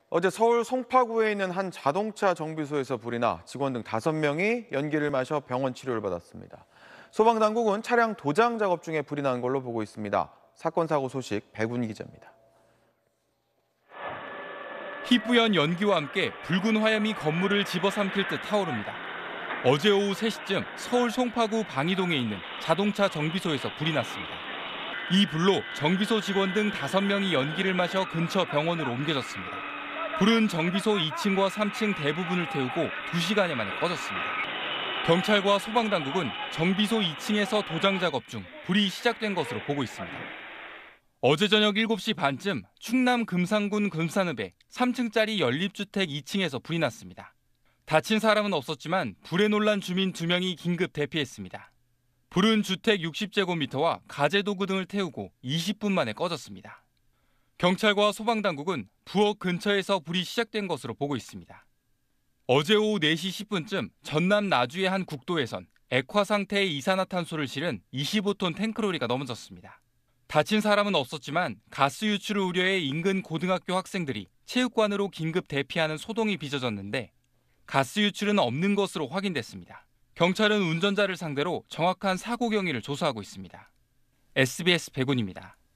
어제 서울 송파구에 있는 한 자동차 정비소에서 불이 나 직원 등 5명이 연기를 마셔 병원 치료를 받았습니다. 소방당국은 차량 도장 작업 중에 불이 난 걸로 보고 있습니다. 사건 사고 소식 백운희 기자입니다. 희뿌연 연기와 함께 붉은 화염이 건물을 집어삼킬 듯 타오릅니다. 어제 오후 3시쯤 서울 송파구 방이동에 있는 자동차 정비소에서 불이 났습니다. 이 불로 정비소 직원 등 5명이 연기를 마셔 근처 병원으로 옮겨졌습니다. 불은 정비소 2층과 3층 대부분을 태우고 2시간여 만에 꺼졌습니다. 경찰과 소방당국은 정비소 2층에서 도장 작업 중 불이 시작된 것으로 보고 있습니다. 어제 저녁 7시 반쯤 충남 금산군 금산읍에 3층짜리 연립주택 2층에서 불이 났습니다. 다친 사람은 없었지만 불에 놀란 주민 2명이 긴급 대피했습니다. 불은 주택 60제곱미터와 가재도구 등을 태우고 20분 만에 꺼졌습니다. 경찰과 소방당국은 부엌 근처에서 불이 시작된 것으로 보고 있습니다. 어제 오후 4시 10분쯤 전남 나주의 한 국도에선 액화 상태의 이산화탄소를 실은 25톤 탱크로리가 넘어졌습니다. 다친 사람은 없었지만 가스 유출을 우려해 인근 고등학교 학생들이 체육관으로 긴급 대피하는 소동이 빚어졌는데 가스 유출은 없는 것으로 확인됐습니다. 경찰은 운전자를 상대로 정확한 사고 경위를 조사하고 있습니다. SBS 백운입니다.